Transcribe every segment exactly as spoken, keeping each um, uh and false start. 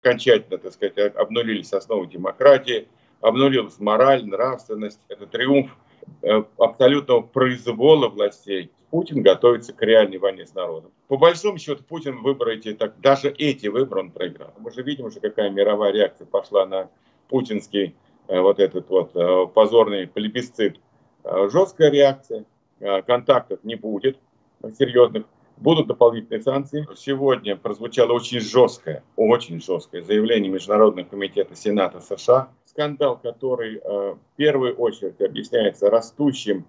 окончательно, так сказать, обнулились основы демократии, обнулилась мораль, нравственность. Это триумф абсолютного произвола властей. Путин готовится к реальной войне с народом. По большому счету, Путин выборы эти, так, даже эти выборы он проиграл. Мы же видим уже, какая мировая реакция пошла на путинский э, вот этот вот э, позорный плебисцит. Э, жесткая реакция, э, контактов не будет серьезных. Будут дополнительные санкции. Сегодня прозвучало очень жесткое, очень жесткое заявление Международного комитета Сената США. Скандал, который э, в первую очередь объясняется растущим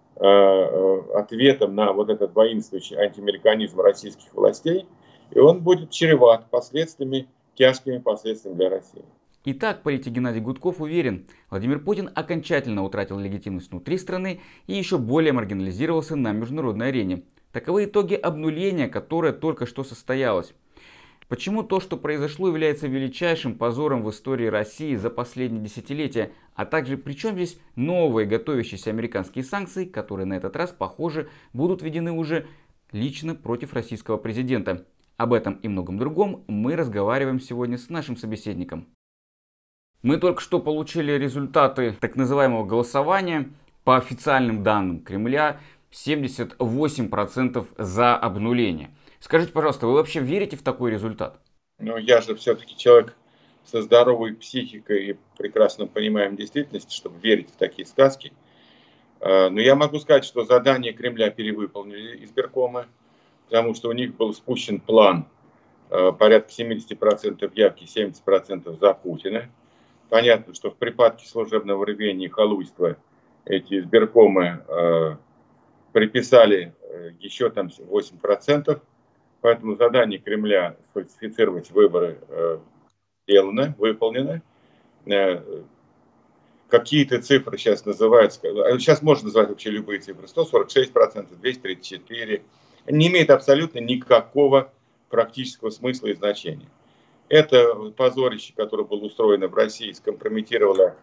э, ответом на вот этот воинствующий антиамериканизм российских властей. И он будет чреват последствиями, тяжкими последствиями для России. Итак, политик Геннадий Гудков уверен, Владимир Путин окончательно утратил легитимность внутри страны и еще более маргинализировался на международной арене. Таковы итоги обнуления, которое только что состоялось. Почему то, что произошло, является величайшим позором в истории России за последние десятилетия, а также причем здесь новые готовящиеся американские санкции, которые на этот раз, похоже, будут введены уже лично против российского президента. Об этом и многом другом мы разговариваем сегодня с нашим собеседником. Мы только что получили результаты так называемого голосования. По официальным данным Кремля, семьдесят восемь процентов за обнуление. Скажите, пожалуйста, вы вообще верите в такой результат? Ну, я же все-таки человек со здоровой психикой и прекрасно понимаем действительность, чтобы верить в такие сказки. Но я могу сказать, что задание Кремля перевыполнили избиркомы, потому что у них был спущен план порядка семьдесят процентов явки, семьдесят процентов за Путина. Понятно, что в припадке служебного рвения и халуйства эти избиркомы э, приписали еще там восемь процентов. Поэтому задание Кремля сфальсифицировать выборы э, сделано, выполнено. Э, Какие-то цифры сейчас называются, сейчас можно называть вообще любые цифры, сто сорок шесть процентов, двести тридцать четыре процента. Не имеет абсолютно никакого практического смысла и значения. Это позорище, которое было устроено в России, скомпрометировало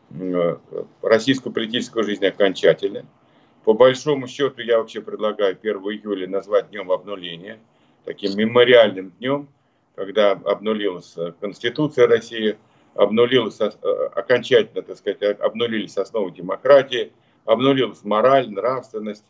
российскую политическую жизнь окончательно. По большому счету, я вообще предлагаю первого июля назвать днем обнуления, таким мемориальным днем, когда обнулилась Конституция России, обнулилась окончательно, так сказать, обнулились основы демократии, обнулилась мораль, нравственность,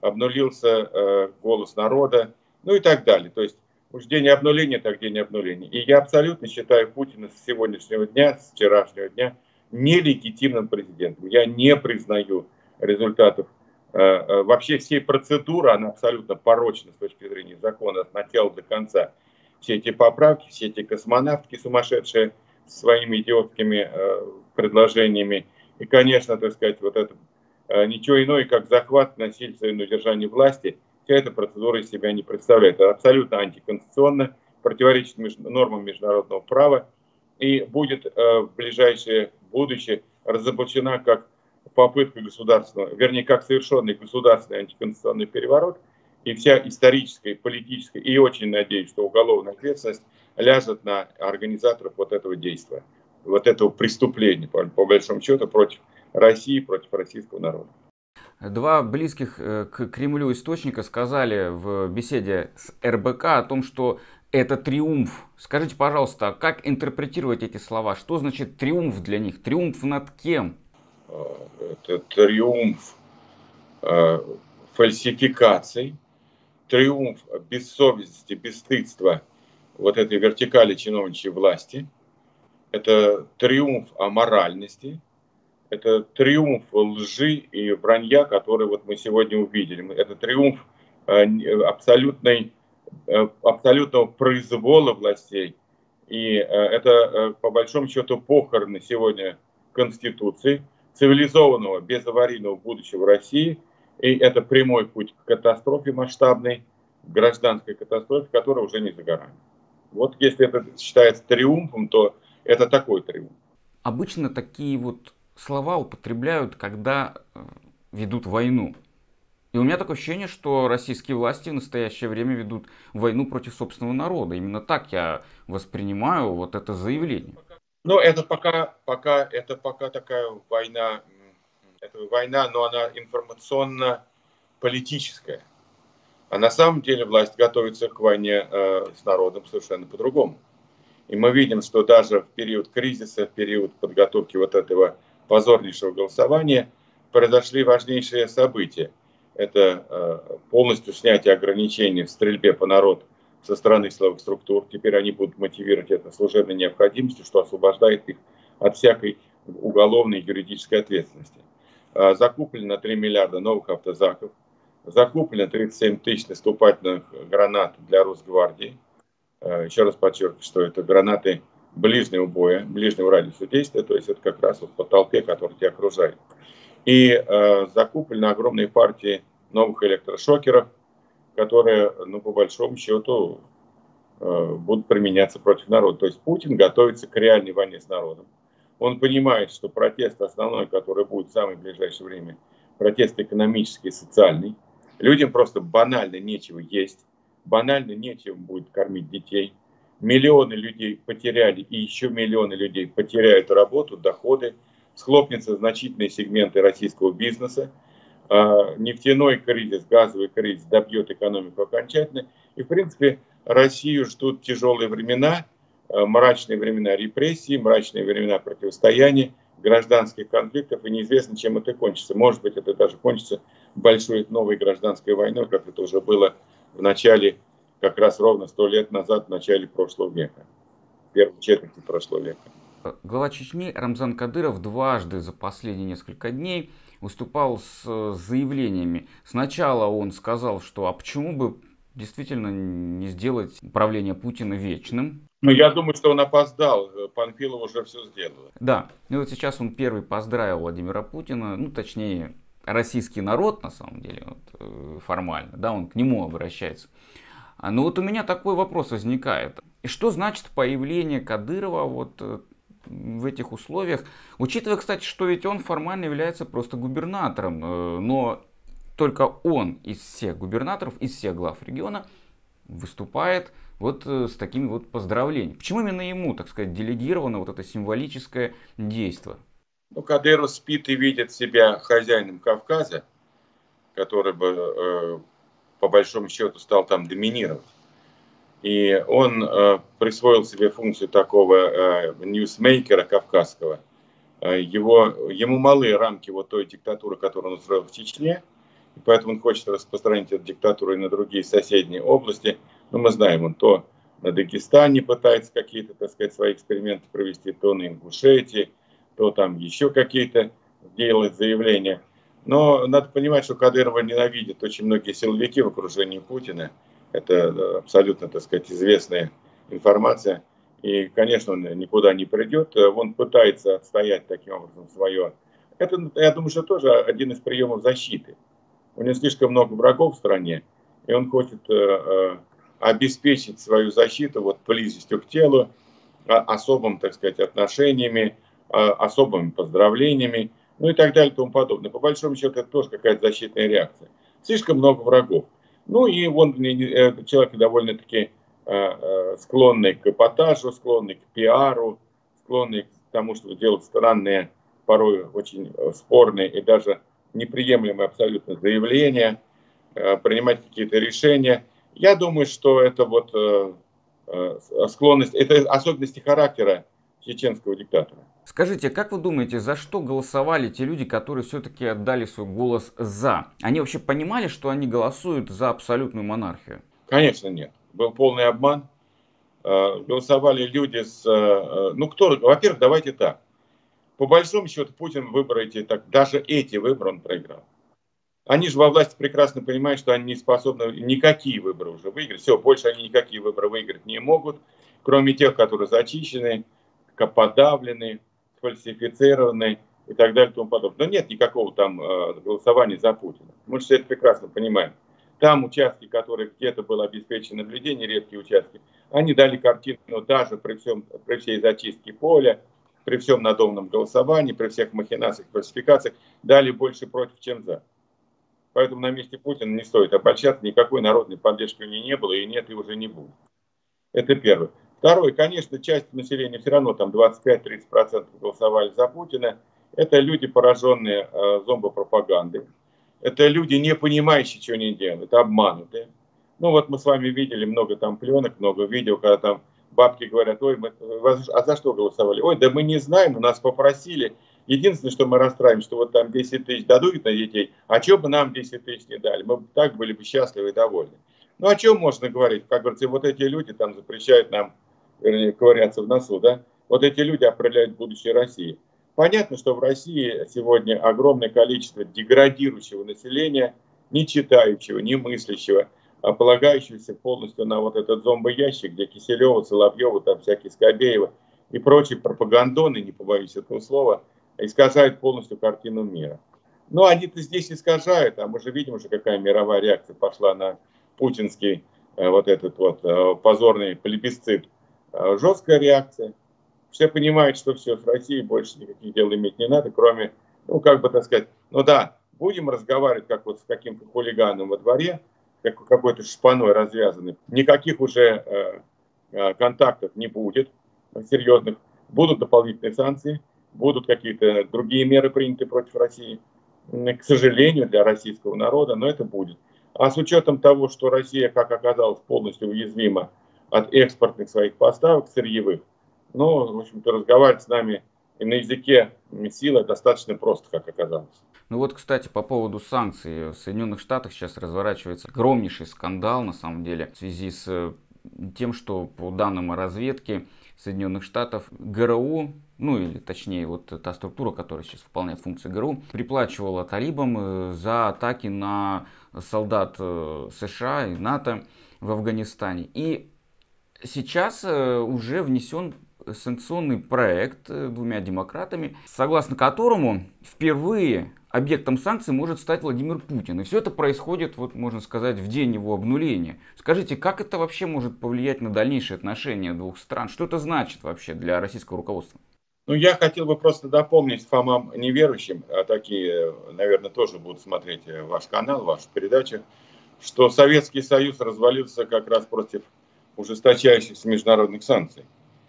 обнулился голос народа, ну и так далее. То есть уж день обнуления, так день обнуления. И я абсолютно считаю Путина с сегодняшнего дня, с вчерашнего дня, нелегитимным президентом. Я не признаю результатов э, вообще всей процедуры, она абсолютно порочна с точки зрения закона от начала до конца. Все эти поправки, все эти космонавтки сумасшедшие своими идиотскими э, предложениями. И, конечно, так сказать, вот это э, ничего иное, как захват, насильственное удержание власти, вся эта процедура из себя не представляет. Это абсолютно антиконституционно, противоречит меж... нормам международного права и будет э, в ближайшее будущее разоблачена как попытка государственного, вернее, как совершенный государственный антиконституционный переворот, и вся историческая, политическая, и очень надеюсь, что уголовная ответственность ляжет на организаторов вот этого действия, вот этого преступления, по, по большому счету, против России, против российского народа. Два близких к Кремлю источника сказали в беседе с эр бэ ка о том, что это триумф. Скажите, пожалуйста, как интерпретировать эти слова? Что значит триумф для них? Триумф над кем? Это триумф э, фальсификаций, триумф бессовестности, бесстыдства вот этой вертикали чиновничьей власти. Это триумф аморальности. Это триумф лжи и вранья, который вот мы сегодня увидели. Это триумф э, абсолютной, э, абсолютного произвола властей. И э, это, э, по большому счету, похороны сегодня Конституции, цивилизованного, безаварийного будущего России. И это прямой путь к катастрофе масштабной, гражданской катастрофе, которая уже не за горами. Вот если это считается триумфом, то это такой триумф. Обычно такие вот слова употребляют, когда ведут войну. И у меня такое ощущение, что российские власти в настоящее время ведут войну против собственного народа. Именно так я воспринимаю вот это заявление. Ну, это пока, пока, это пока такая война, это война, но она информационно-политическая. А на самом деле власть готовится к войне э, с народом совершенно по-другому. И мы видим, что даже в период кризиса, в период подготовки вот этого позорнейшего голосования произошли важнейшие события. Это полностью снятие ограничений в стрельбе по народу со стороны силовых структур. Теперь они будут мотивировать это служебной необходимостью, что освобождает их от всякой уголовной и юридической ответственности. Закуплено три миллиарда новых автозаков. Закуплено тридцать семь тысяч наступательных гранат для Росгвардии. Еще раз подчеркиваю, что это гранаты ближнего боя, ближнего радиуса действия, то есть это как раз вот по толпе, которая тебя окружает. И э, закуплены огромные партии новых электрошокеров, которые, ну, по большому счету, э, будут применяться против народа. То есть Путин готовится к реальной войне с народом. Он понимает, что протест основной, который будет в самое ближайшее время, протест экономический и социальный. Людям просто банально нечего есть, банально нечем будет кормить детей. Миллионы людей потеряли, и еще миллионы людей потеряют работу, доходы. Схлопнутся значительные сегменты российского бизнеса. А, нефтяной кризис, газовый кризис добьет экономику окончательно. И, в принципе, Россию ждут тяжелые времена, мрачные времена репрессий, мрачные времена противостояния, гражданских конфликтов, и неизвестно, чем это кончится. Может быть, это даже кончится большой новой гражданской войной, как это уже было в начале, как раз ровно сто лет назад, в начале прошлого века, первой четверти прошлого века. Глава Чечни Рамзан Кадыров дважды за последние несколько дней выступал с заявлениями. Сначала он сказал, что а почему бы действительно не сделать правление Путина вечным. Ну, я думаю, что он опоздал. Панфилов уже все сделал. Да, и вот сейчас он первый поздравил Владимира Путина, ну, точнее, российский народ, на самом деле, вот, формально, да, он к нему обращается. Но вот у меня такой вопрос возникает. И что значит появление Кадырова вот в этих условиях, учитывая, кстати, что ведь он формально является просто губернатором, но только он из всех губернаторов, из всех глав региона выступает вот с такими вот поздравлениями. Почему именно ему, так сказать, делегировано вот это символическое действие? Ну, Кадыров спит и видит себя хозяином Кавказа, который бы, э, по большому счету, стал там доминировать. И он э, присвоил себе функцию такого э, ньюсмейкера кавказского. Э, его, ему малы рамки вот той диктатуры, которую он устроил в Чечне. И поэтому он хочет распространить эту диктатуру и на другие соседние области. Но мы знаем, он то на Дагестане пытается какие-то, так сказать, свои эксперименты провести, то на Ингушетии, то там еще какие-то делает заявления. Но надо понимать, что Кадырова ненавидят очень многие силовики в окружении Путина. Это абсолютно, так сказать, известная информация. И, конечно, он никуда не придет. Он пытается отстоять таким образом свое. Это, я думаю, что тоже один из приемов защиты. У него слишком много врагов в стране, и он хочет э, э, обеспечить свою защиту вот, близостью к телу, э, особым, так сказать, отношениями, э, особыми поздравлениями, ну и так далее и тому подобное. По большому счету, это тоже какая-то защитная реакция. Слишком много врагов. Ну и он человек довольно-таки э, склонный к эпатажу, склонный к пиару, склонный к тому, чтобы делать странные, порой очень спорные и даже неприемлемые абсолютно заявления, э, принимать какие-то решения. Я думаю, что это вот э, э, склонность, это особенности характера чеченского диктатора. Скажите, как вы думаете, за что голосовали те люди, которые все-таки отдали свой голос за? Они вообще понимали, что они голосуют за абсолютную монархию? Конечно, нет. Был полный обман. Голосовали люди с... Ну, кто... Во-первых, давайте так. По большому счету, Путин выборы эти, так, даже эти выборы он проиграл. Они же во власти прекрасно понимают, что они не способны никакие выборы уже выиграть. Все, больше они никакие выборы выиграть не могут, кроме тех, которые зачищены, подавлены, фальсифицированы и так далее и тому подобное. Но нет никакого там э, голосования за Путина. Мы же все это прекрасно понимаем. Там участки, которые где-то было обеспечено наблюдение, редкие участки, они дали картину даже при, всем, при всей зачистке поля, при всем надомном голосовании, при всех махинациях, фальсификациях, дали больше против, чем за. Поэтому на месте Путина не стоит обольщаться, никакой народной поддержки у него не было и нет, и уже не будет. Это первое. Второе, конечно, часть населения все равно, там двадцать пять - тридцать процентов голосовали за Путина. Это люди, пораженные э, зомбопропагандой. Это люди, не понимающие, что они делают, обманутые. Ну вот мы с вами видели много там пленок, много видео, когда там бабки говорят: ой, мы, а за что голосовали? Ой, да мы не знаем, нас попросили. Единственное, что мы расстраиваем, что вот там десять тысяч дадут на детей, а что бы нам десять тысяч не дали? Мы бы так были бы счастливы и довольны. Ну о чем можно говорить? Как говорится, вот эти люди там запрещают нам, вернее, ковыряться в носу, да? Вот эти люди определяют будущее России. Понятно, что в России сегодня огромное количество деградирующего населения, не читающего, не мыслящего, а полагающегося полностью на вот этот зомбоящик, где Киселева, Соловьева, там всякие Скобеева и прочие пропагандоны, не побоюсь этого слова, искажают полностью картину мира. Но они-то здесь искажают, а мы же видим уже, какая мировая реакция пошла на путинский э, вот этот вот э, позорный плебисцит. Э, жесткая реакция. Все понимают, что все, с Россией больше никаких дел иметь не надо, кроме, ну, как бы так сказать, ну да, будем разговаривать, как вот с каким-то хулиганом во дворе, как какой-то шпаной развязанный. Никаких уже э, э, контактов не будет серьезных. Будут дополнительные санкции, будут какие-то другие меры приняты против России. К сожалению, для российского народа, но это будет. А с учетом того, что Россия, как оказалось, полностью уязвима от экспортных своих поставок сырьевых, ну, в общем-то, разговаривать с нами на языке силы достаточно просто, как оказалось. Ну вот, кстати, по поводу санкций. В Соединенных Штатах сейчас разворачивается огромнейший скандал, на самом деле, в связи с тем, что по данным разведки Соединенных Штатов ГРУ, ну или точнее вот та структура, которая сейчас выполняет функции ГРУ, приплачивала талибам за атаки на солдат США и НАТО в Афганистане. И сейчас уже внесен санкционный проект двумя демократами, согласно которому впервые объектом санкций может стать Владимир Путин. И все это происходит, вот можно сказать, в день его обнуления. Скажите, как это вообще может повлиять на дальнейшие отношения двух стран? Что это значит вообще для российского руководства? Ну, я хотел бы просто дополнить Фомам неверующим, а такие, наверное, тоже будут смотреть ваш канал, вашу передачу, что Советский Союз развалился как раз против ужесточающихся международных санкций.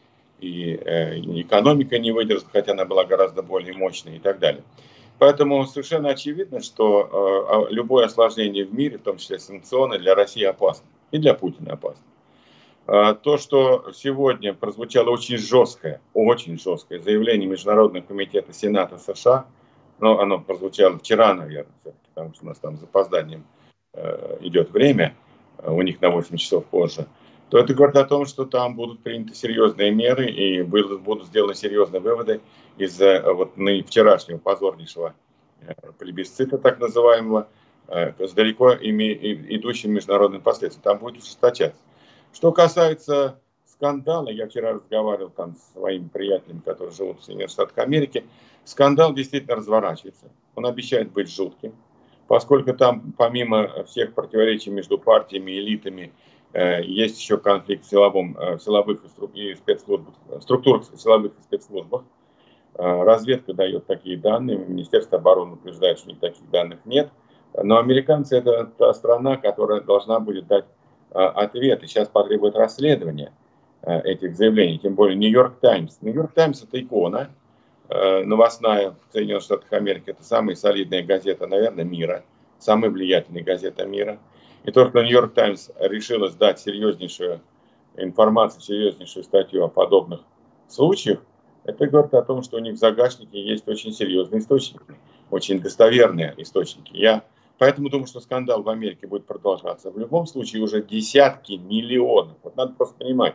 И э, экономика не выдержит, хотя она была гораздо более мощной и так далее. Поэтому совершенно очевидно, что э, любое осложнение в мире, в том числе санкционное, для России опасно. И для Путина опасно. Э, то, что сегодня прозвучало очень жесткое, очень жесткое заявление Международного комитета Сената США, но оно прозвучало вчера, наверное, потому что у нас там с запозданием э, идет время, у них на восемь часов позже, то это говорит о том, что там будут приняты серьезные меры и будут, будут сделаны серьезные выводы из вот вчерашнего позорнейшего плебисцита, так называемого, с далеко идущим международным последствиям. Там будет ужесточаться. Что касается скандала, я вчера разговаривал там с своими приятелями, которые живут в Соединенных Штатах Америки, скандал действительно разворачивается. Он обещает быть жутким, поскольку там помимо всех противоречий между партиями, элитами, есть еще конфликт в, силовом, в силовых и спецслужбах, структурах силовых и спецслужбах. Разведка дает такие данные, Министерство обороны утверждает, что никаких данных нет. Но американцы — это та страна, которая должна будет дать ответ. И сейчас потребует расследования этих заявлений, тем более Нью-Йорк Таймс. Нью-Йорк Таймс — это икона новостная в Соединенных Штатах Америки. Это самая солидная газета, наверное, мира, самая влиятельная газета мира. И то, что Нью-Йорк Таймс решила сдать серьезнейшую информацию, серьезнейшую статью о подобных случаях, это говорит о том, что у них в загашнике есть очень серьезные источники, очень достоверные источники. Я поэтому думаю, что скандал в Америке будет продолжаться. В любом случае уже десятки миллионов. Вот надо просто понимать,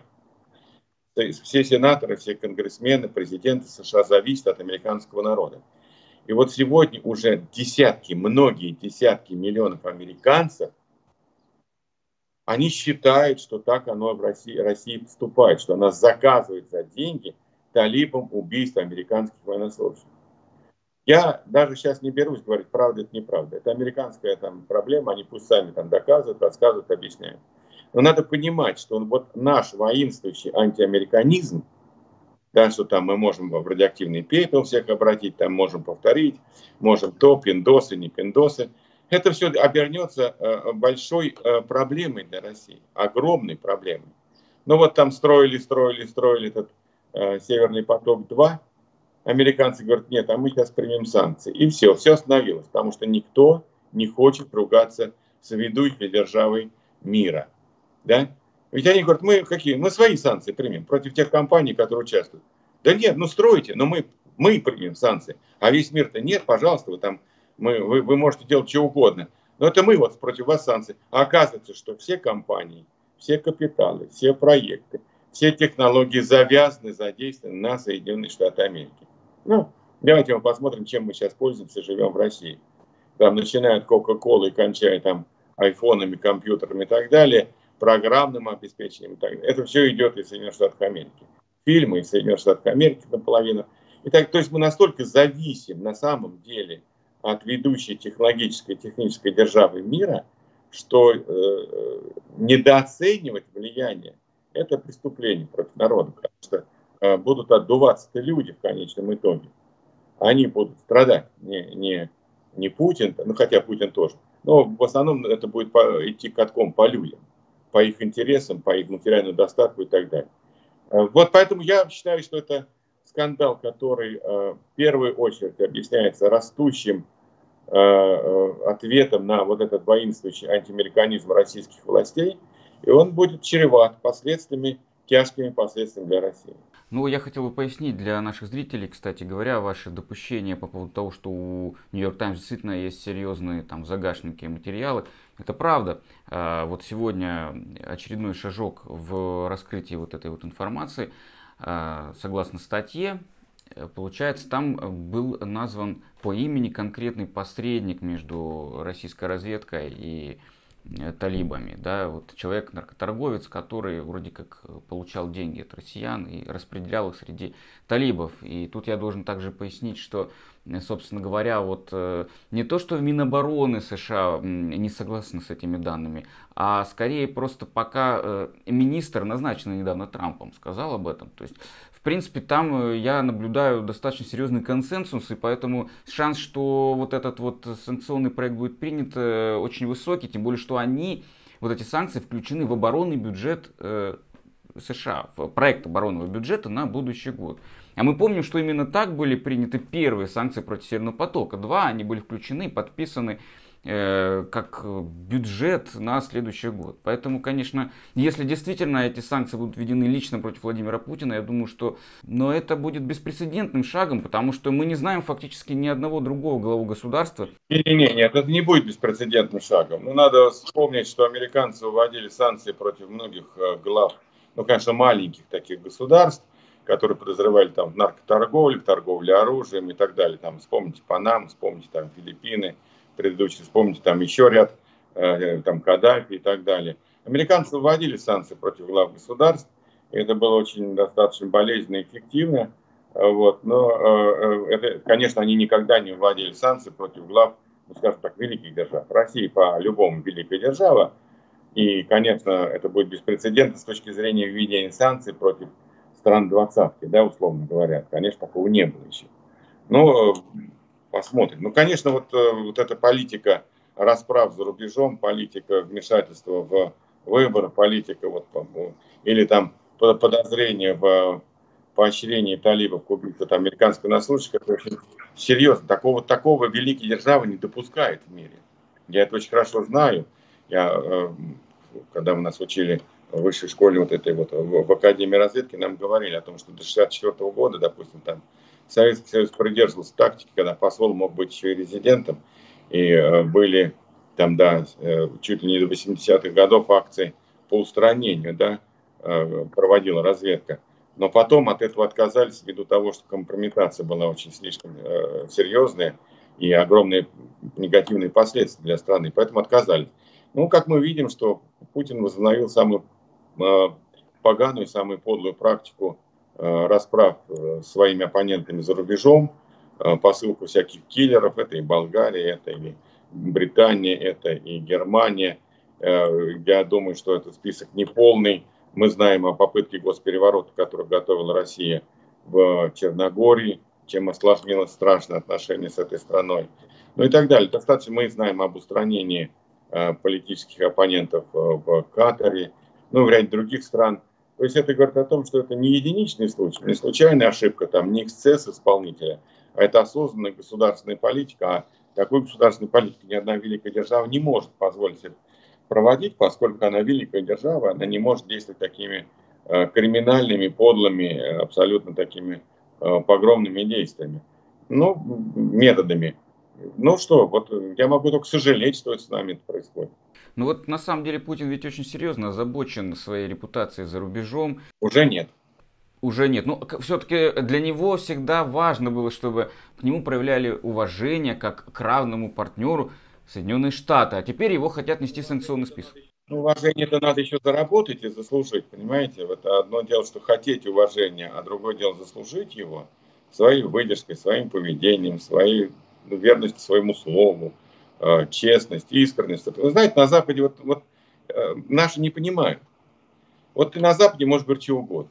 все сенаторы, все конгрессмены, президенты США зависят от американского народа. И вот сегодня уже десятки, многие десятки миллионов американцев, они считают, что так оно в России, России поступает, что она заказывает за деньги талибам убийство американских военнослужащих. Я даже сейчас не берусь говорить, правда это неправда. Это американская там проблема, они пусть сами там доказывают, рассказывают, объясняют. Но надо понимать, что вот наш воинствующий антиамериканизм, да, что там мы можем в радиоактивный пепел всех обратить, там можем повторить, можем то, пиндосы, не пиндосы. Это все обернется большой проблемой для России, огромной проблемой. Ну вот там строили, строили, строили этот э, Северный поток-два. Американцы говорят, нет, а мы сейчас примем санкции. И все, все остановилось, потому что никто не хочет ругаться с ведущей державой мира. Да? Ведь они говорят, мы какие? Мы свои санкции примем против тех компаний, которые участвуют. Да нет, ну стройте, но мы, мы примем санкции. А весь мир-то нет, пожалуйста, вы там, мы, вы, вы можете делать что угодно. Но это мы вот против вас санкции. А оказывается, что все компании, все капиталы, все проекты, все технологии завязаны, задействованы на Соединенные Штаты Америки. Ну, давайте мы посмотрим, чем мы сейчас пользуемся, живем в России. Там начиная от Кока-Колы и кончая там айфонами, компьютерами и так далее, программным обеспечением и так далее. Это все идет из Соединенных Штатов Америки. Фильмы из Соединенных Штатов Америки наполовину. И так, то есть мы настолько зависим на самом деле от ведущей технологической, технической державы мира, что э, недооценивать влияние – это преступление против народа, потому что э, будут отдуваться-то люди в конечном итоге. Они будут страдать, не, не, не Путин, ну хотя Путин тоже, но в основном это будет по, идти катком по людям, по их интересам, по их материальному достатку и так далее. Вот поэтому я считаю, что это скандал, который э, в первую очередь объясняется растущим э, ответом на вот этот воинствующий антиамериканизм российских властей, и он будет чреват последствиями, тяжкими последствиями для России. Ну, я хотел бы пояснить для наших зрителей, кстати говоря, ваши допущения по поводу того, что у Нью-Йорк Таймс действительно есть серьезные там загашники материалы. Это правда. Вот сегодня очередной шажок в раскрытии вот этой вот информации. Согласно статье, получается, там был назван по имени конкретный посредник между российской разведкой и талибами, да, вот человек-наркоторговец, который вроде как получал деньги от россиян и распределял их среди талибов. И тут я должен также пояснить, что, собственно говоря, вот не то, что в Минобороны США не согласны с этими данными, а скорее просто пока министр, назначенный недавно Трампом, сказал об этом. То есть, в принципе, там я наблюдаю достаточно серьезный консенсус, и поэтому шанс, что вот этот вот санкционный проект будет принят, очень высокий, тем более, что они, вот эти санкции, включены в оборонный бюджет США, в проект оборонного бюджета на будущий год. А мы помним, что именно так были приняты первые санкции против Северного потока-два, они были включены, подписаны как бюджет на следующий год. Поэтому, конечно, если действительно эти санкции будут введены лично против Владимира Путина, я думаю, что но это будет беспрецедентным шагом, потому что мы не знаем фактически ни одного другого главу государства. Не-не-не, нет, это не будет беспрецедентным шагом. Ну, надо вспомнить, что американцы вводили санкции против многих глав, ну, конечно, маленьких таких государств, которые подозревали там в наркоторговле, в торговле оружием и так далее. Там, вспомните Панаму, вспомните там Филиппины, предыдущий, вспомните там еще ряд, э, там Каддафи и так далее. Американцы вводили санкции против глав государств, и это было очень достаточно болезненно и эффективно, вот, но, э, это, конечно, они никогда не вводили санкции против глав, ну, скажем так, великих держав. Россия по-любому великая держава, и, конечно, это будет беспрецедентно с точки зрения введения санкций против стран двадцатки, да, условно говоря. Конечно, такого не было еще. Но посмотрим. Ну, конечно, вот, вот эта политика расправ за рубежом, политика вмешательства в выборы, политика вот, или там подозрение в поощрении талибов к убийству там, американского наследника, это очень серьезно. Такого, такого великие державы не допускают в мире. Я это очень хорошо знаю. Я, когда мы нас учили в высшей школе, вот этой вот, в Академии разведки, нам говорили о том, что до шестьдесят четвёртого года, допустим, там Советский Союз придерживался тактики, когда посол мог быть еще и резидентом, и э, были там, да, э, чуть ли не до восьмидесятых годов акции по устранению, да, э, проводила разведка. Но потом от этого отказались ввиду того, что компрометация была очень слишком э, серьезная и огромные негативные последствия для страны, поэтому отказались. Ну, как мы видим, что Путин возобновил самую э, поганую, самую подлую практику расправ своими оппонентами за рубежом, посылку всяких киллеров, это и Болгария, это и Британия, это и Германия. Я думаю, что этот список неполный. Мы знаем о попытке госпереворота, которую готовила Россия в Черногории, чем осложнилось страшно отношения с этой страной. Ну и так далее. Достаточно мы знаем об устранении политических оппонентов в Катаре, ну, в ряде других стран. То есть это говорит о том, что это не единичный случай, не случайная ошибка, там, не эксцесс исполнителя, а это осознанная государственная политика. А такой государственной политики ни одна великая держава не может позволить себе проводить, поскольку она великая держава, она не может действовать такими э, криминальными, подлыми, э, абсолютно такими э, погромными действиями. Ну, методами. Ну что, вот э, я могу только сожалеть, что с нами это происходит. Ну вот на самом деле Путин ведь очень серьезно озабочен своей репутацией за рубежом. Уже нет. Уже нет. Ну, все-таки для него всегда важно было, чтобы к нему проявляли уважение как к равному партнеру Соединенные Штаты. А теперь его хотят нести в санкционный список. Ну, уважение-то надо еще заработать и заслужить, понимаете? Вот одно дело, что хотеть уважения, а другое дело заслужить его своей выдержкой, своим поведением, своей ну, верностью своему слову, э, честность, искренность. Вы знаете, на Западе вот, вот э, наши не понимают. Вот ты на Западе можешь говорить что угодно.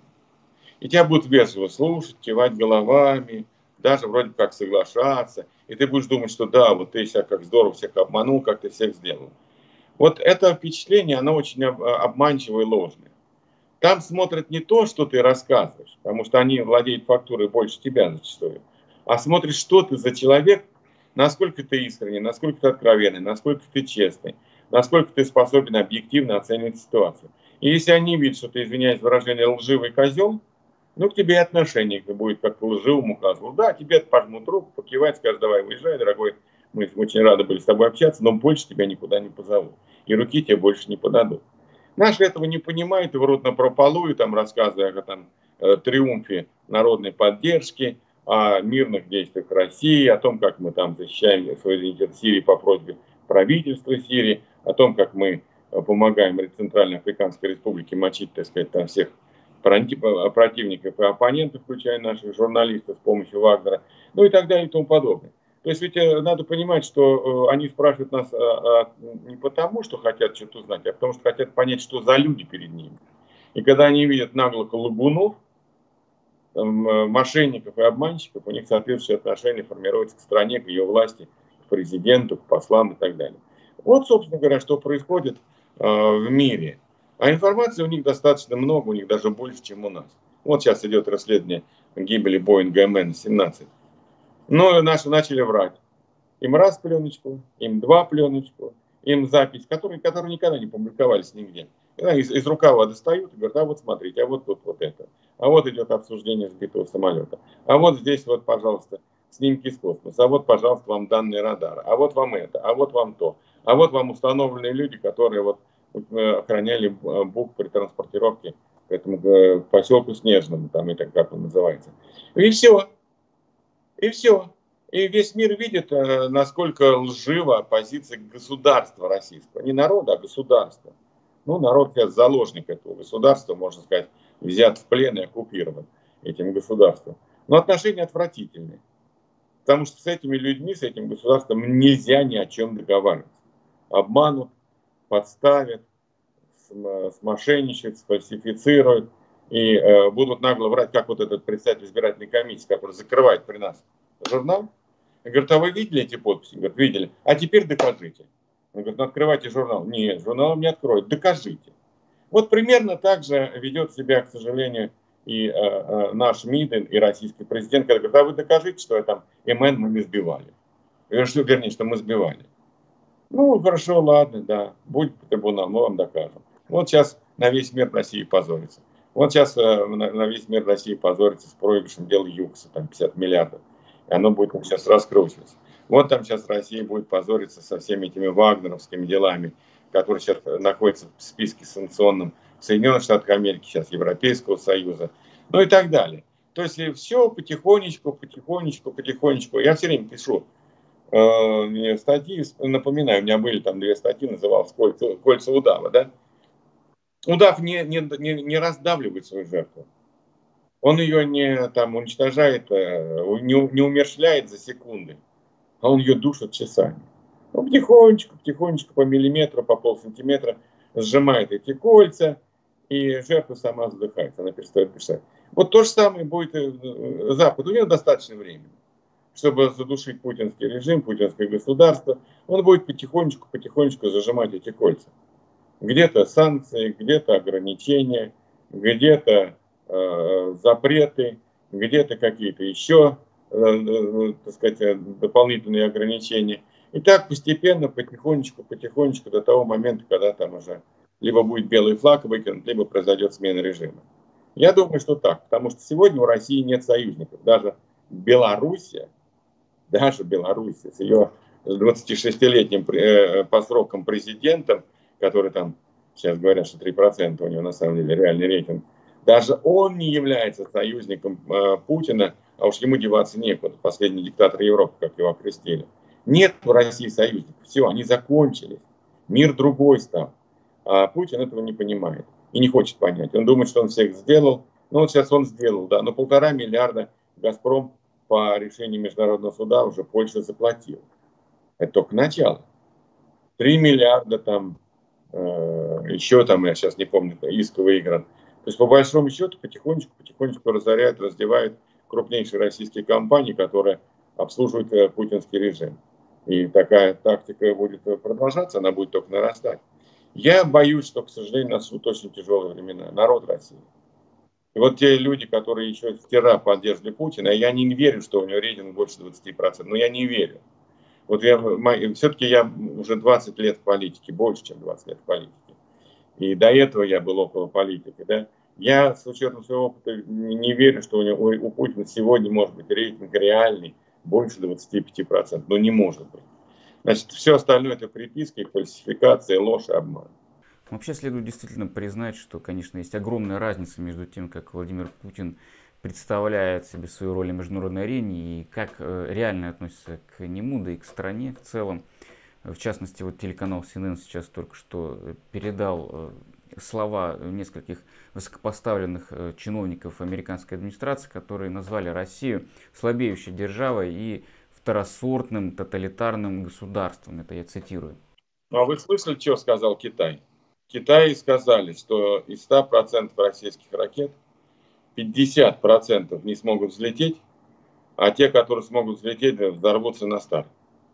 И тебя будут вежливо слушать, кивать головами, даже вроде как соглашаться. И ты будешь думать, что да, вот ты себя как здорово всех обманул, как ты всех сделал. Вот это впечатление, оно очень обманчивое и ложное. Там смотрят не то, что ты рассказываешь, потому что они владеют фактурой больше тебя зачастую, а смотрят, что ты за человек, насколько ты искренний, насколько ты откровенный, насколько ты честный, насколько ты способен объективно оценивать ситуацию. И если они видят, что ты, извиняюсь выражение, лживый козел, ну, к тебе и отношение будет как к лживому козлу. Да, тебе пожмут руку, покивать, скажут, давай, выезжай, дорогой, мы очень рады были с тобой общаться, но больше тебя никуда не позовут. И руки тебе больше не подадут. Наши этого не понимают и врут напропалую, там, рассказывая о там, э, триумфе народной поддержки, о мирных действиях России, о том, как мы там защищаем суверенитет Сирии по просьбе правительства Сирии, о том, как мы помогаем Центральноафриканской Республике мочить, так сказать, там всех противников и оппонентов, включая наших журналистов с помощью Вагнера, ну и так далее и тому подобное. То есть ведь надо понимать, что они спрашивают нас не потому, что хотят что-то узнать, а потому что хотят понять, что за люди перед ними. И когда они видят наглых лгунов, мошенников и обманщиков, у них соответствующие отношения формируются к стране, к ее власти, к президенту, к послам и так далее. Вот, собственно говоря, что происходит в мире. А информации у них достаточно много, у них даже больше, чем у нас. Вот сейчас идет расследование гибели Боинга эм эн семнадцать. Но наши начали врать. Им раз пленочку, им два пленочку, им запись, которые, которые никогда не публиковались нигде. Из, из рукава достают и говорят, а вот смотрите, а вот тут вот это. А вот идет обсуждение сбитого самолета. А вот здесь вот, пожалуйста, снимки с космоса. А вот, пожалуйста, вам данные радара. А вот вам это, а вот вам то. А вот вам установленные люди, которые вот охраняли БУК при транспортировке к этому к поселку Снежному, там и так как он называется. И все. И все. И весь мир видит, насколько лжива позиция государства российского. Не народа, а государства. Ну, народ сейчас заложник этого государства, можно сказать, взят в плен и оккупирован этим государством. Но отношения отвратительные. Потому что с этими людьми, с этим государством нельзя ни о чем договариваться. Обманут, подставят, смошенничают, сфальсифицируют и э, будут нагло врать, как вот этот представитель избирательной комиссии, который закрывает при нас журнал. И говорит, а вы видели эти подписи? Говорит, видели. А теперь докажите. Он говорит, ну открывайте журнал. Нет, журнал не откроют. Докажите. Вот примерно так же ведет себя, к сожалению, и э, э, наш МИД, и российский президент, когда говорит, а вы докажите, что там эм эн мы не сбивали. Что, вернее, что мы сбивали. Ну, хорошо, ладно, да, будет трибунал, мы вам докажем. Вот сейчас на весь мир России позорится. Вот сейчас э, на, на весь мир России позорится с проигрышем дела ЮКСа, там пятьдесят миллиардов. И оно будет там сейчас раскручиваться. Вот там сейчас Россия будет позориться со всеми этими вагнеровскими делами, которые сейчас находятся в списке санкционном Соединенных Штатов Америки, сейчас Европейского Союза, ну и так далее. То есть все потихонечку, потихонечку, потихонечку. Я все время пишу э, статьи, напоминаю, у меня были там две статьи, называлась «Кольца, кольца удава», да? Удав не, не, не, не раздавливает свою жертву. Он ее не там, уничтожает, не, не умерщвляет за секунды, а он ее душит часами. Он потихонечку, потихонечку, по миллиметру, по полсантиметра сжимает эти кольца, и жертва сама задыхается, она перестает дышать. Вот то же самое будет и Запад. У него достаточно времени, чтобы задушить путинский режим, путинское государство. Он будет потихонечку, потихонечку зажимать эти кольца. Где-то санкции, где-то ограничения, где-то э, запреты, где-то какие-то еще, э, э, так сказать, дополнительные ограничения. И так постепенно, потихонечку, потихонечку до того момента, когда там уже либо будет белый флаг выкинут, либо произойдет смена режима. Я думаю, что так, потому что сегодня у России нет союзников. Даже Белоруссия, даже Белоруссия с ее двадцатишестилетним э, по срокам президентом, который там, сейчас говорят, что три процента у него на самом деле реальный рейтинг, даже он не является союзником э, Путина, а уж ему деваться некуда, последний диктатор Европы, как его окрестили. Нет в России союзников, все, они закончились, мир другой стал. А Путин этого не понимает и не хочет понять. Он думает, что он всех сделал, ну вот сейчас он сделал, да, но полтора миллиарда «Газпром» по решению Международного суда уже Польша заплатила. Это только начало. Три миллиарда там, э, еще там, я сейчас не помню, иск выигран. То есть, по большому счету, потихонечку, потихонечку разоряют, раздевают крупнейшие российские компании, которые обслуживают э, путинский режим. И такая тактика будет продолжаться, она будет только нарастать. Я боюсь, что, к сожалению, нас ждут очень тяжелые времена. Народ России. И вот те люди, которые еще вчера поддерживали Путина, я не верю, что у него рейтинг больше двадцати процентов. Но я не верю. Вот я, все-таки я уже двадцать лет в политике, больше, чем двадцать лет в политике. И до этого я был около политики. Да? Я с учетом своего опыта не верю, что у, него, у Путина сегодня может быть рейтинг реальный больше двадцати пяти процентов. Но не может быть. Значит, все остальное это приписка, фальсификация, ложь и обман. Вообще следует действительно признать, что, конечно, есть огромная разница между тем, как Владимир Путин представляет себе свою роль в международной арене и как реально относится к нему, да и к стране в целом. В частности, вот телеканал Си Эн Эн сейчас только что передал слова нескольких высокопоставленных чиновников американской администрации, которые назвали Россию слабеющей державой и второсортным тоталитарным государством. Это я цитирую. Ну, а вы слышали, что сказал Китай? В Китае сказали, что из ста процентов российских ракет пятьдесят процентов не смогут взлететь, а те, которые смогут взлететь, взорвутся на старт.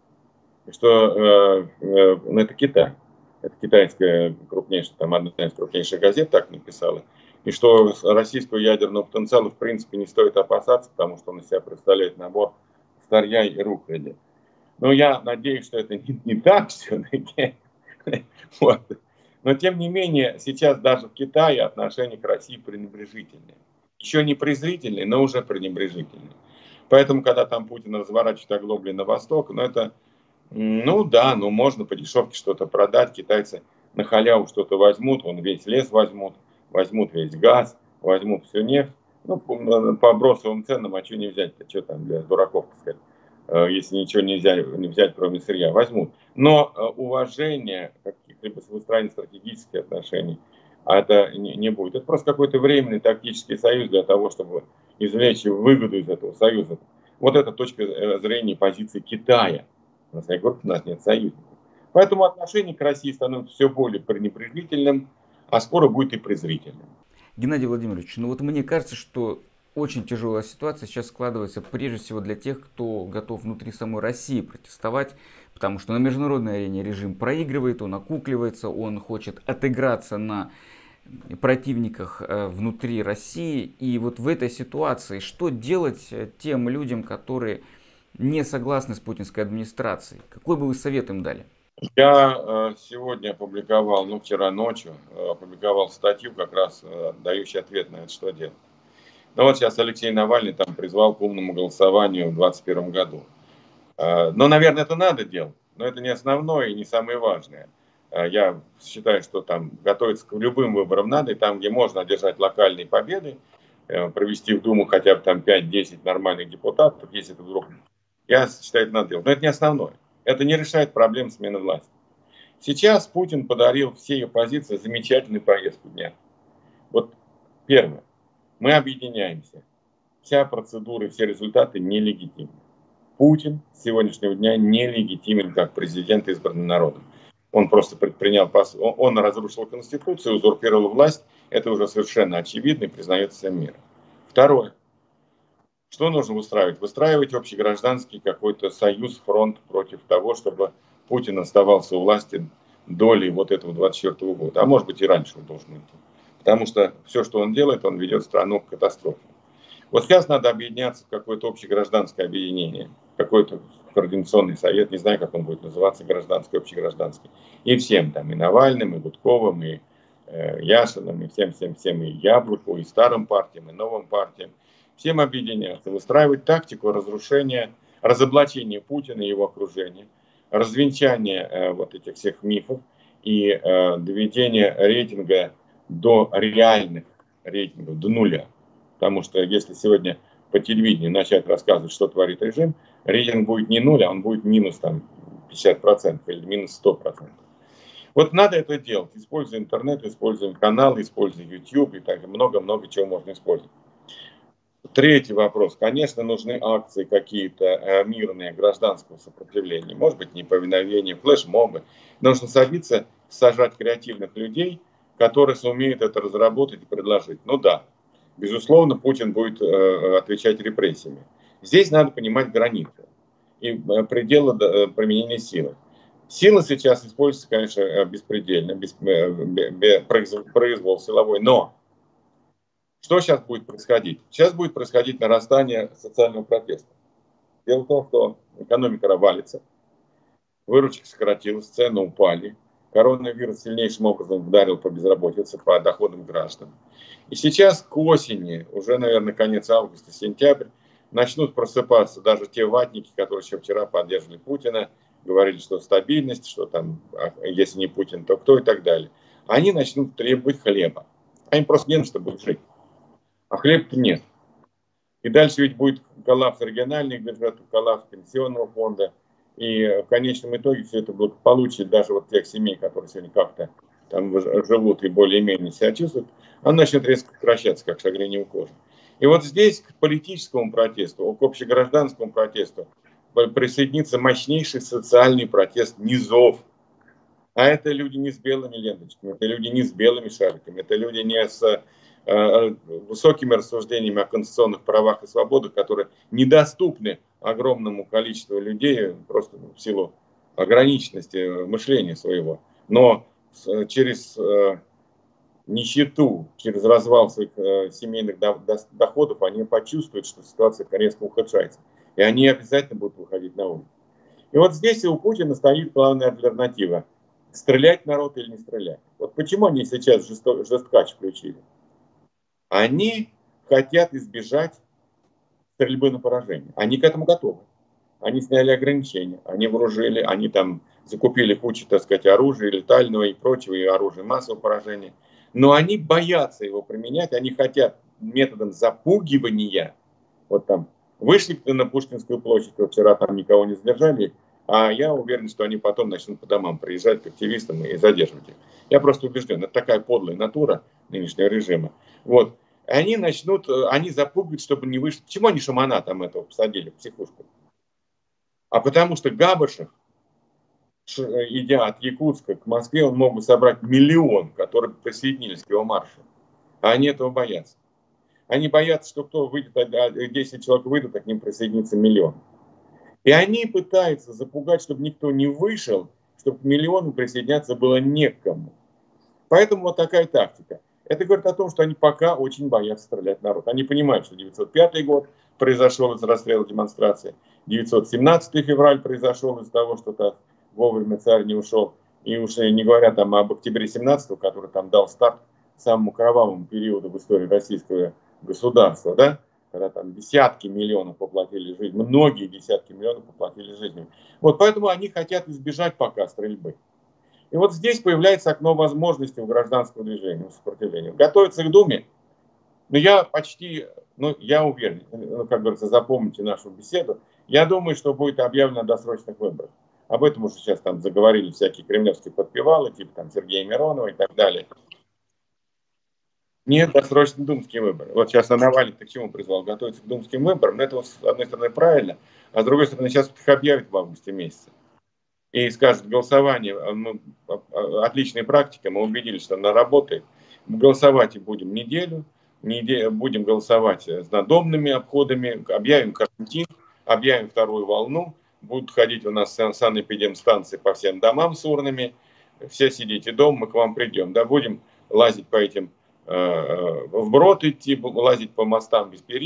Что э, э, это Китай. Это китайская крупнейшая, там одна из крупнейших газет так написала. И что российского ядерного потенциала в принципе не стоит опасаться, потому что он из себя представляет набор старья и рухляди. Но я надеюсь, что это не, не так все-таки. Вот. Но тем не менее, сейчас даже в Китае отношение к России пренебрежительное. Еще не презрительное, но уже пренебрежительное. Поэтому, когда там Путин разворачивает оглобли на восток, ну это, ну да, ну можно по дешевке что-то продать, китайцы на халяву что-то возьмут, он весь лес возьмут, возьмут весь газ, возьмут всю нефть. Ну, по, по бросовым ценам, а что не взять-то, что там для дураков, так сказать, если ничего нельзя не взять, кроме сырья, возьмут. Но уважение каких-либо двустранных стратегических отношений, а это не, не будет. Это просто какой-то временный тактический союз для того, чтобы извлечь выгоду из этого союза. Вот эта точка зрения позиции Китая. У нас, я говорю, у нас нет союзников. Поэтому отношение к России становится все более пренебрежительным, а скоро будет и презрительным. Геннадий Владимирович, ну вот мне кажется, что очень тяжелая ситуация сейчас складывается прежде всего для тех, кто готов внутри самой России протестовать, потому что на международной арене режим проигрывает, он окукливается, он хочет отыграться на противниках внутри России. И вот в этой ситуации что делать тем людям, которые не согласны с путинской администрацией? Какой бы вы совет им дали? Я сегодня опубликовал, ну вчера ночью, опубликовал статью, как раз дающую ответ на это, что делать. Ну вот сейчас Алексей Навальный там призвал к умному голосованию в двадцать первом году. Но, наверное, это надо делать, но это не основное и не самое важное. Я считаю, что там готовиться к любым выборам надо, и там, где можно одержать локальные победы, провести в Думу хотя бы там пять-десять нормальных депутатов, если это вдруг, я считаю, это надо делать. Но это не основное. Это не решает проблем смены власти. Сейчас Путин подарил всей оппозиции замечательную повестку дня. Вот первое. Мы объединяемся. Вся процедура, все результаты нелегитимны. Путин с сегодняшнего дня нелегитимен как президент, избранный народом. Он просто предпринял, он разрушил Конституцию, узурпировал власть. Это уже совершенно очевидно и признается всем миром. Второе. Что нужно выстраивать? Выстраивать общегражданский какой-то союз, фронт против того, чтобы Путин оставался у власти долей вот этого двадцать четвёртого года. А может быть и раньше он должен идти. Потому что все, что он делает, он ведет страну к катастрофе. Вот сейчас надо объединяться в какое-то общегражданское объединение. какой-то координационный совет, не знаю, как он будет называться, гражданский, общегражданский. И всем там, и Навальным, и Гудковым, и э, Яшиным, и всем-всем-всем, и Яблоку, и старым партиям, и новым партиям. Всем объединяться, выстраивать тактику разрушения, разоблачения Путина и его окружения, развенчания э, вот этих всех мифов и э, доведения рейтинга до реальных рейтингов, до нуля. Потому что если сегодня по телевидению начать рассказывать, что творит режим, рейтинг будет не ноль, а он будет минус там, пятьдесят процентов или минус сто процентов. Вот надо это делать. Используя интернет, используя каналы, используя YouTube и так много-много чего можно использовать. Третий вопрос. Конечно, нужны акции какие-то мирные, гражданского сопротивления. Может быть, неповиновение, флешмобы. Нужно садиться, сажать креативных людей, которые сумеют это разработать и предложить. Ну да, безусловно, Путин будет э, отвечать репрессиями. Здесь надо понимать границы и пределы э, применения силы. Сила сейчас используется, конечно, беспредельно, без, без, произвол силовой, но что сейчас будет происходить? Сейчас будет происходить нарастание социального протеста. Дело в том, что экономика валится, выручка сократилась, цены упали, коронавирус сильнейшим образом ударил по безработице, по доходам граждан. И сейчас к осени, уже, наверное, конец августа, сентябрь, начнут просыпаться даже те ватники, которые еще вчера поддерживали Путина, говорили, что стабильность, что там, если не Путин, то кто и так далее. Они начнут требовать хлеба. А им просто не на что будет жить. А хлеба нет. И дальше ведь будет коллапс региональных бюджетов, коллапс пенсионного фонда. И в конечном итоге все это благополучие даже вот тех семей, которые сегодня как-то там живут и более-менее себя чувствуют, оно начнет резко сокращаться, как шагрень у кожи. И вот здесь к политическому протесту, к общегражданскому протесту присоединится мощнейший социальный протест низов. А это люди не с белыми ленточками, это люди не с белыми шариками, это люди не с э, высокими рассуждениями о конституционных правах и свободах, которые недоступны огромному количеству людей просто в силу ограниченности мышления своего. Но с, через э, нищету, через развал своих э, семейных до, до, доходов они почувствуют, что ситуация резко ухудшается. И они обязательно будут выходить на улицу. И вот здесь у Путина стоит главная альтернатива. Стрелять народ или не стрелять. Вот почему они сейчас жесто, жесткач включили? Они хотят избежать стрельбы на поражение. Они к этому готовы. Они сняли ограничения, они вооружили, они там закупили кучу, так сказать, оружия, летального и прочего, и оружия массового поражения. Но они боятся его применять, они хотят методом запугивания. Вот там вышли на Пушкинскую площадь, вот вчера там никого не задержали, а я уверен, что они потом начнут по домам приезжать к активистам и задерживать их. Я просто убежден, это такая подлая натура нынешнего режима. Вот. Они начнут, они запугивают, чтобы не вышли. Почему они шамана там этого посадили в психушку? А потому что Габышев, идя от Якутска к Москве, он мог бы собрать миллион, которые присоединились к его маршу. А они этого боятся. Они боятся, что кто выйдет, десять человек выйдут, а к ним присоединится миллион. И они пытаются запугать, чтобы никто не вышел, чтобы к миллиону присоединяться было некому. Поэтому вот такая тактика. Это говорит о том, что они пока очень боятся стрелять в народ. Они понимают, что девятьсот пятый год произошел из расстрела демонстрации, девятьсот семнадцатый февраль произошел из того, что так вовремя царь не ушел. И уж не говоря там об октябре семнадцатого, который там дал старт самому кровавому периоду в истории российского государства, да? Когда там десятки миллионов поплатили жизнью, многие десятки миллионов поплатили жизнью. Вот поэтому они хотят избежать пока стрельбы. И вот здесь появляется окно возможностей у гражданского движения, у сопротивления. Готовится к Думе, но я почти, ну я уверен, ну, как говорится, запомните нашу беседу, я думаю, что будет объявлено о досрочных выборах. Об этом уже сейчас там заговорили всякие кремлевские подпевалы, типа там Сергея Миронова и так далее. Нет, досрочные думские выборы. Вот сейчас Навальный-то к чему призвал? Готовиться к думским выборам. Но это, с одной стороны, правильно, а с другой стороны, сейчас их объявят в августе месяце. И скажут, голосование, ну, отличная практика, мы убедились, что она работает. Голосовать будем неделю, неделю будем голосовать с надомными обходами, объявим карантин, объявим вторую волну, будут ходить у нас санэпидемстанции по всем домам с урнами, все сидите дома, мы к вам придем, да, будем лазить по этим, э, вброд идти, лазить по мостам без перил,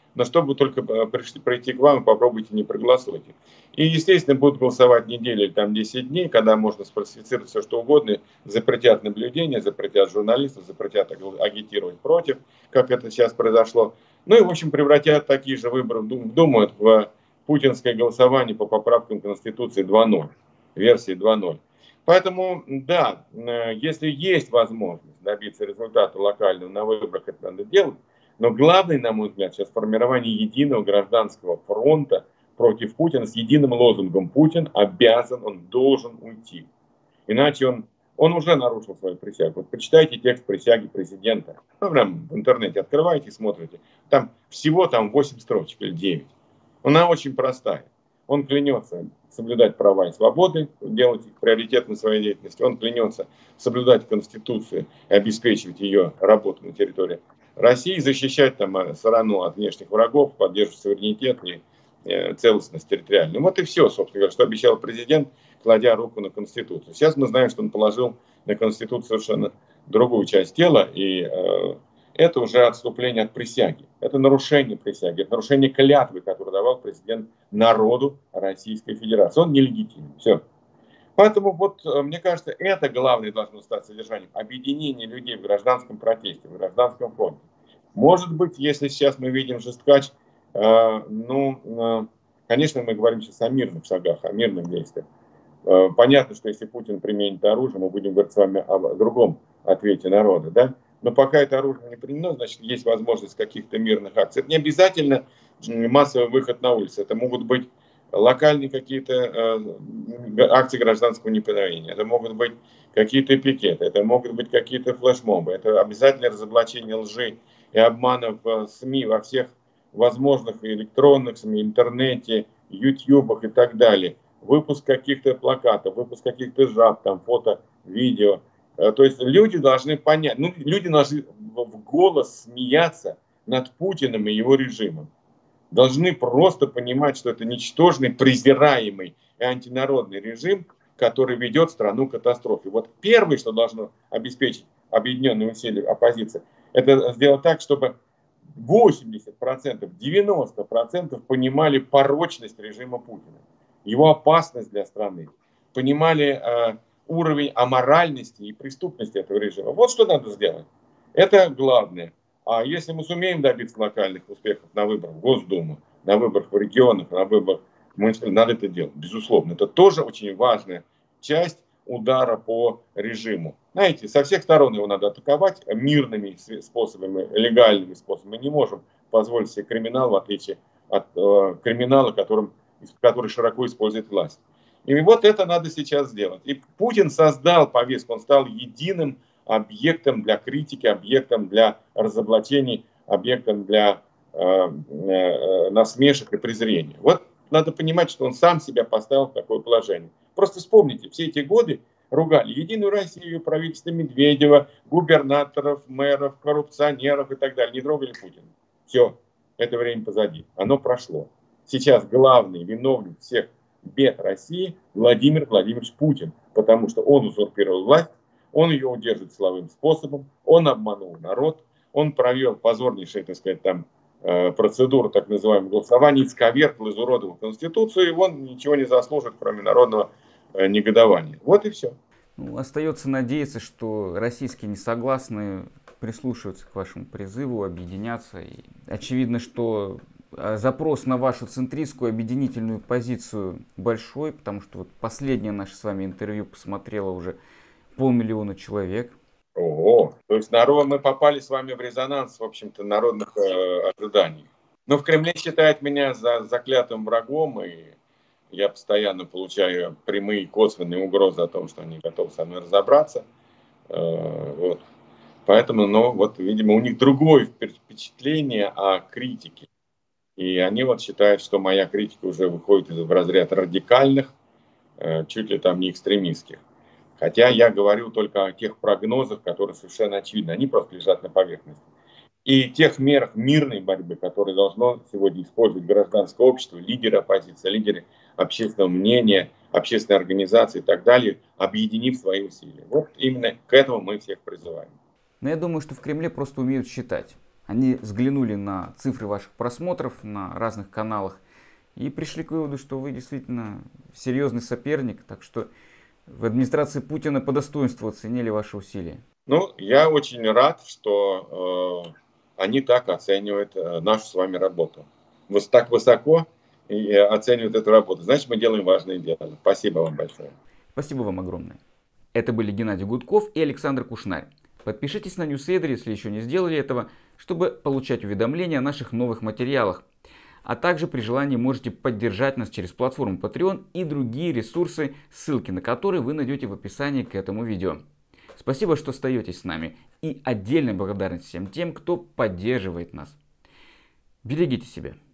но чтобы только пришли, прийти к вам, попробуйте не проголосуйте. И, естественно, будут голосовать неделю или там десять дней, когда можно сфальсифицировать все, что угодно, запретят наблюдение, запретят журналистов, запретят агитировать против, как это сейчас произошло. Ну и, в общем, превратят такие же выборы, думают, в путинское голосование по поправкам Конституции два ноль, версии два ноль. Поэтому, да, если есть возможность добиться результата локального на выборах, это надо делать. Но главное, на мой взгляд, сейчас формирование единого гражданского фронта против Путина с единым лозунгом: Путин обязан, он должен уйти. Иначе он, он уже нарушил свою присягу. Вот почитайте текст присяги президента. Ну, прям в интернете открываете и смотрите. Там всего там восемь строчек или девять. Она очень простая. Он клянется соблюдать права и свободы, делать их приоритетом своей деятельности. Он клянется соблюдать Конституцию и обеспечивать ее работу на территории России, защищать там страну от внешних врагов, поддерживать суверенитет и э, целостность территориальную. Вот и все, собственно говоря, что обещал президент, кладя руку на Конституцию. Сейчас мы знаем, что он положил на Конституцию совершенно другую часть тела, и э, это уже отступление от присяги. Это нарушение присяги, это нарушение клятвы, которую давал президент народу Российской Федерации. Он нелегитимен. Все. Поэтому, вот, мне кажется, это главное должно стать содержанием. Объединение людей в гражданском протесте, в гражданском фронте. Может быть, если сейчас мы видим жесткач, э, ну, э, конечно, мы говорим сейчас о мирных шагах, о мирных действиях. Э, понятно, что если Путин применит оружие, мы будем говорить с вами о другом ответе народа, да? Но пока это оружие не применено, значит, есть возможность каких-то мирных акций. Это не обязательно массовый выход на улицу. Это могут быть локальные какие-то э, акции гражданского неповиновения. Это могут быть какие-то пикеты, это могут быть какие-то флешмобы. Это обязательно разоблачение лжи и обманов в СМИ, во всех возможных электронных СМИ, интернете, ютубах и так далее. Выпуск каких-то плакатов, выпуск каких-то жаб, там, фото, видео. То есть люди должны понять, ну, люди должны в голос смеяться над Путиным и его режимом. Должны просто понимать, что это ничтожный, презираемый и антинародный режим, который ведет страну к катастрофе. Вот первое, что должно обеспечить объединенные усилия оппозиции, это сделать так, чтобы восемьдесят процентов, девяносто процентов понимали порочность режима Путина, его опасность для страны, понимали э, уровень аморальности и преступности этого режима. Вот что надо сделать. Это главное. А если мы сумеем добиться локальных успехов на выборах в Госдуму, на выборах в регионах, на выборах в муниципалитете, надо это делать, безусловно. Это тоже очень важная часть удара по режиму. Знаете, со всех сторон его надо атаковать мирными способами, легальными способами. Мы не можем позволить себе криминал, в отличие от э, криминала, которым, который широко использует власть. И вот это надо сейчас сделать. И Путин создал повестку, он стал единым объектом для критики, объектом для разоблачений, объектом для э, э, насмешек и презрения. Вот надо понимать, что он сам себя поставил в такое положение. Просто вспомните, все эти годы ругали Единую Россию, правительство Медведева, губернаторов, мэров, коррупционеров и так далее. Не трогали Путина. Все, это время позади. Оно прошло. Сейчас главный виновник всех бед России Владимир Владимирович Путин, потому что он узурпировал власть, он ее удерживает силовым способом, он обманул народ, он провел позорнейшую, так сказать, там, процедуру так называемого голосования, исковеркал, изуродовал Конституцию, и он ничего не заслужит, кроме народного негодования. Вот и все. Ну, остается надеяться, что российские несогласные прислушиваются к вашему призыву, объединяться. И очевидно, что запрос на вашу центристскую объединительную позицию большой, потому что вот последнее наше с вами интервью посмотрело уже полмиллиона человек. Ого, то есть народ, мы попали с вами в резонанс, в общем-то, народных э, ожиданий. Но в Кремле считают меня за заклятым врагом, и я постоянно получаю прямые косвенные угрозы о том, что они готовы со мной разобраться. Э, вот. Поэтому, ну, вот, видимо, у них другое впечатление о критике. И они вот считают, что моя критика уже выходит в разряд радикальных, э, чуть ли там не экстремистских. Хотя я говорю только о тех прогнозах, которые совершенно очевидны. Они просто лежат на поверхности. И тех мерах мирной борьбы, которые должно сегодня использовать гражданское общество, лидеры оппозиции, лидеры общественного мнения, общественные организации и так далее, объединив свои усилия. Вот именно к этому мы всех призываем. Но я думаю, что в Кремле просто умеют считать. Они взглянули на цифры ваших просмотров на разных каналах и пришли к выводу, что вы действительно серьезный соперник. Так что в администрации Путина по достоинству оценили ваши усилия. Ну, я очень рад, что э, они так оценивают э, нашу с вами работу. Вот так высоко и оценивают эту работу. Значит, мы делаем важное дело. Спасибо вам большое. Спасибо вам огромное. Это были Геннадий Гудков и Александр Кушнарь. Подпишитесь на Newsletter, если еще не сделали этого, чтобы получать уведомления о наших новых материалах. А также при желании можете поддержать нас через платформу Patreon и другие ресурсы, ссылки на которые вы найдете в описании к этому видео. Спасибо, что остаетесь с нами. И отдельная благодарность всем тем, кто поддерживает нас. Берегите себя.